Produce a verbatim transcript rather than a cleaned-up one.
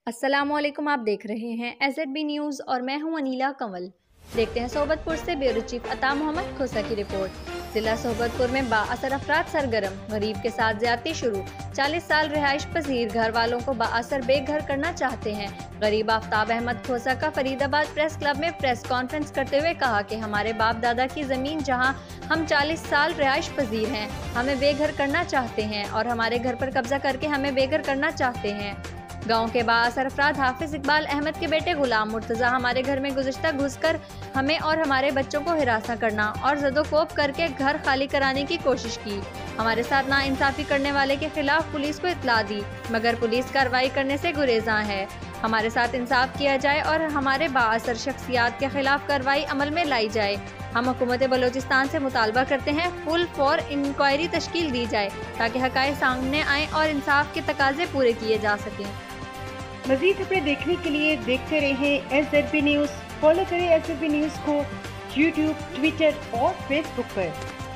अस्सलाम वालेकुम, आप देख रहे हैं एस एड बी न्यूज़ और मैं हूं अनीला कंवल। देखते हैं सोहबतपुर से ब्यूरो चीफ अता मोहम्मद कौसा की रिपोर्ट। जिला सोहबतपुर में बाअसर افراد सरगरम, गरीब के साथ ज्यादती शुरू। चालीस साल रहائش पज़ीर घर वालों को बाअसर बेघर करना चाहते हैं। गरीब आفتاب अहमद कौसा का फरीदआबाद प्रेस क्लब में प्रेस कॉन्फ्रेंस करते हुए कहा कि हमारे बाप दादा की ज़मीन जहां हम चालीस साल रहائش पज़ीर हैं, हमें बेघर करना चाहते हैं और हमारे घर पर कब्जा करके हमें बेघर करना चाहते हैं। गाँव के बाअसर अफराद हाफिज, इकबाल, अहमद के बेटे गुलाम मुर्तजा हमारे घर में गुज़िश्ता घुसकर हमें और हमारे बच्चों को हिरासा करना और ज़दोकोब करके घर खाली कराने की कोशिश की। हमारे साथ नाइंसाफ़ी करने वाले के खिलाफ पुलिस को इत्तला दी, मगर पुलिस कार्रवाई करने से गुरेज़ां है। हमारे साथ इंसाफ किया जाए और हमारे बाअसर शख्सियात के खिलाफ कार्रवाई अमल में लाई जाए। हम हुकूमत बलोचिस्तान से मुतालबा करते हैं फुल फॉर इंक्वायरी तश्कील दी जाए ताकि हक़ाइक़ सामने आएँ और इंसाफ के तकाजे पूरे किए जा सकें। मज़ीद खबरें देखने के लिए देखते रहें S and B news. Follow करें एस एड बी न्यूज़ को यूट्यूब, ट्विटर और फेसबुक पर।